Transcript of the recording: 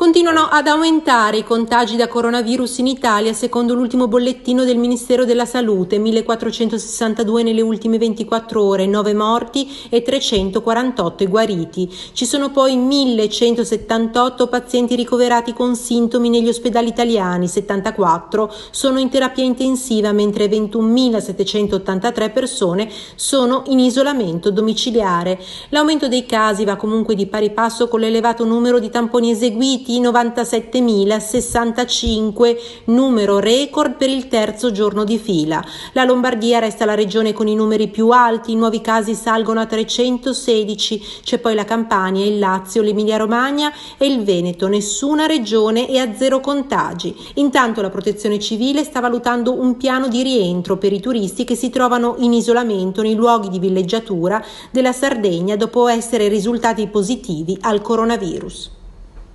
Continuano ad aumentare i contagi da coronavirus in Italia secondo l'ultimo bollettino del Ministero della Salute, 1462 nelle ultime 24 ore, 9 morti e 348 guariti. Ci sono poi 1178 pazienti ricoverati con sintomi negli ospedali italiani, 74 sono in terapia intensiva, mentre 21.783 persone sono in isolamento domiciliare. L'aumento dei casi va comunque di pari passo con l'elevato numero di tamponi eseguiti, 97.065, numero record per il terzo giorno di fila. La Lombardia resta la regione con i numeri più alti, i nuovi casi salgono a 316, c'è poi la Campania, il Lazio, l'Emilia-Romagna e il Veneto, nessuna regione è a zero contagi. Intanto la Protezione Civile sta valutando un piano di rientro per i turisti che si trovano in isolamento nei luoghi di villeggiatura della Sardegna dopo essere risultati positivi al coronavirus.